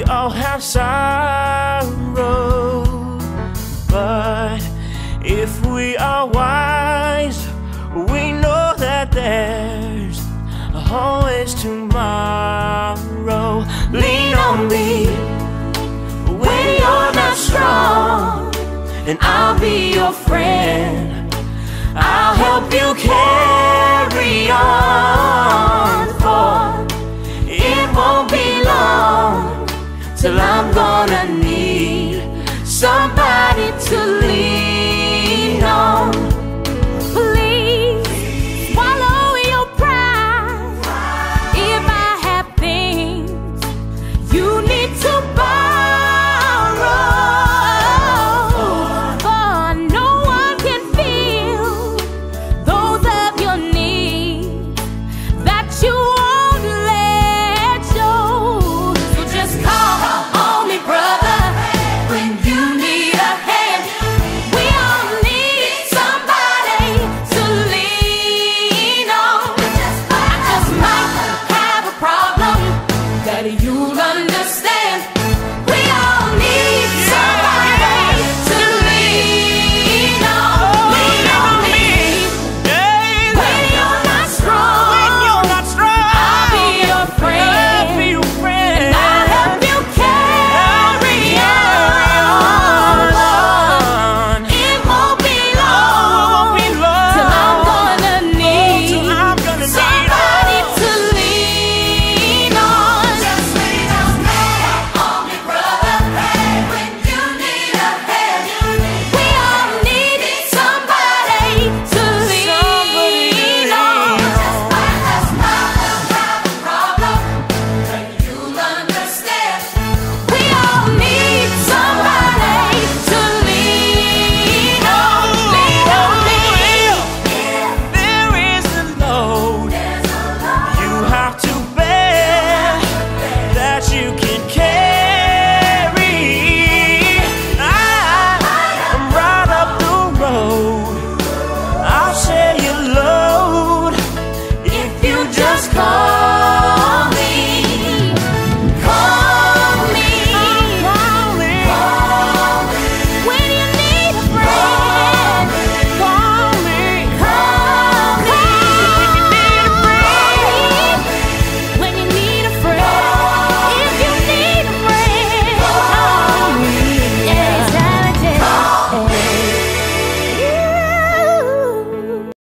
We all have sorrow, but if we are wise, we know that there's always tomorrow. Lean on me when you're not strong, and I'll be your friend. I'll help you carry on, for it won't be long till I'm gonna need somebody to lean on. Please swallow your pride. If I have things you need to borrow, for no one can feel those of your needs that you won't let show. So just call on me, brother, when you need a hand. We all need somebody to lean on. I just might have a problem that you'll understand.